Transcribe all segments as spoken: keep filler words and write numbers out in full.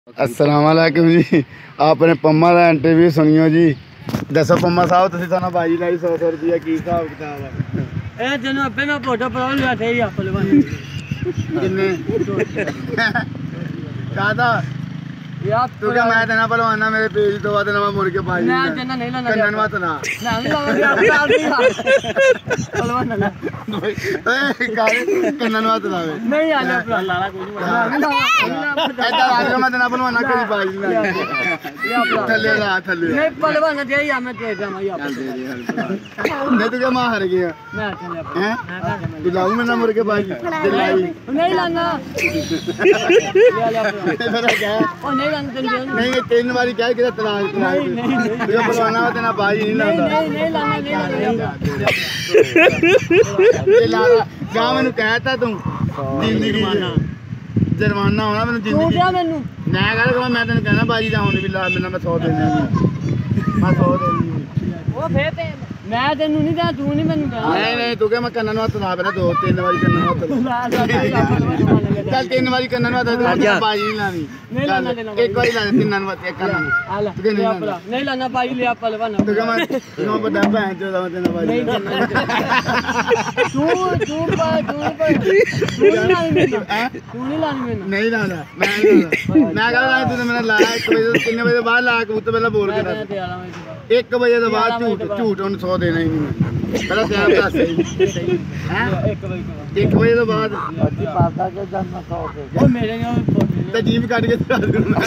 अस्सलाम वालेकुम जी। आपने पम्मा का इंटरव्यू सुनियो जी। दसो पम्मा साहब तुसीं सानू बाजी लाई सौ सौ रुपया की हिसाब किताब है? ए जनो अबे मैं फोटो पड़ा लिया थे या पलवा किन्ने कादा यार तू क्या मैं देना पलवाना मेरे पेज तो बाद नवा मुड़ के बाजी ना जना नहीं लाना कन्नन मत ना ना नहीं लाना पलवा ना ए काले कन्नन मत लावे नहीं आने अपना लाला कोई नहीं ऐसा आगे मैं देना पलवाना करी बाजी ना थल्ले ला थल्ले नहीं पलवा ना दे या मैं दे दूंगा या नहीं तो क्या मैं हार गया मैं चले हैं दिलाऊं मैं ना मुड़ के बाजी दिलाई नहीं लाना मेरा क्या ओ नहीं लाना नहीं ये तीन बारी क्या किया तलाक तलाक तुझे पलवाना होता ना बाजी नहीं लाता नहीं नहीं लाना नहीं लाना ये लाला क्या मैंने कहता तू जिंदगी जुर्माना होना मैंने तू जिंदगी क्या मैनू मैं कह मैं तेन कहना बाजी का हुन भी ला मैंने मैं सौ देने मैं सौ देनी ओ फे ते मैं तेनू नहीं दे तू नहीं मैनू दे नहीं नहीं तू क्या मैं कन्नन हत्थ ला पहले दो तीन बारी कन्नन हत्थ चल तीन बारी कन्नन हत्थ ला बाजी नहीं लानी नहीं लाना नहीं लाना एक बारी ला तीन नन एक कन्नन आला नहीं लाना भाई ले पलवा ना तू क्या मैं तू बड़ा भैन चोदा मैं तेन बाजी तू तू पर तू पर तू नहीं लानी तू नहीं लानी मैनू नहीं लाना मैं नहीं मैं कह रहा तूने मैंने लाया एक बजे कितने बजे बाद ला के तो पहले बोल के दस एक बजे तो बाद झूठ झूठ उन्हें सौ देना ही नहीं पहले टाइम दस सही हैं एक बजे तो बाद अजी पासा के जन्म सौ दे ओ मेरे ने तो जीव काट के चला दूंगा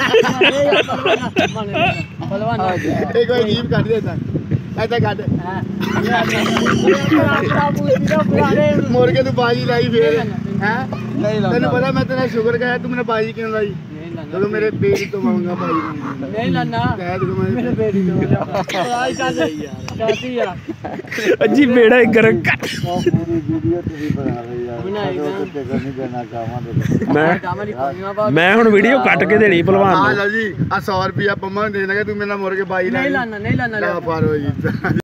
पलवा एक बार जीव काट देता ऐसा काट मोर के तू बाजी लाई फिर हैं तेन पता मैं तेरा शुक्र कहा तू मैंने बाजी क्यों लाई तो मेरे पेट तो मांगा बाजी नहीं लाना कह दो मैं मेरे पेट तो आई चाची यार अजी बेड़ा गरम कर पूरी वीडियो ਤੁਸੀਂ ਬਣਾ ਰਹੇ ਯਾਰ ਤੇ ਨਹੀਂ ਦੇਣਾ ਚਾਹਾਂਗੇ मैं मैं हुन वीडियो कट के देनी भलवान आ लो जी आ सौ रुपया पम्मा देना कि तू मेरा मुर्गे बाई नहीं लाना नहीं लाना ला पारो जी